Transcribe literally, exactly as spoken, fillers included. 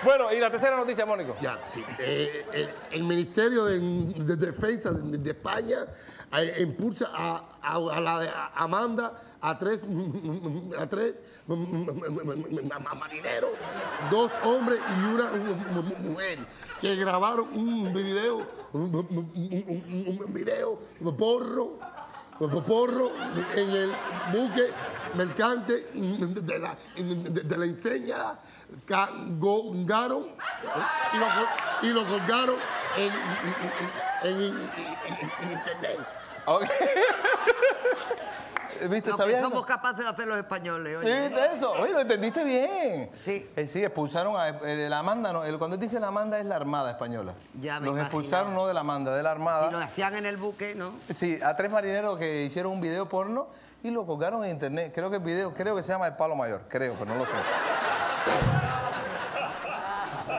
Bueno, y la tercera noticia, Mónico. Ya, sí. Eh, el, el Ministerio de, de Defensa de, de España eh, impulsa a, a, a la de Amanda a tres, a tres marineros, dos hombres y una mujer, que grabaron un video, un, un, un video porro, porro en el buque mercante de la, de, de la enseña Garon y lo, y lo colgaron en, en, en, en internet. Okay. ¿Viste? Lo que somos capaces de hacer los españoles. Sí, oye. de eso. Oye, lo entendiste bien. Sí. Eh, sí, expulsaron a eh, la Amanda. No, el, cuando dice la Amanda es la Armada Española. Ya me Los imaginaba. expulsaron no de la Amanda, de la Armada. Si lo hacían en el buque, ¿no? Sí, a tres marineros que hicieron un video porno y lo colgaron en internet. Creo que el video, creo que se llama El Palo Mayor. Creo, pero no lo sé.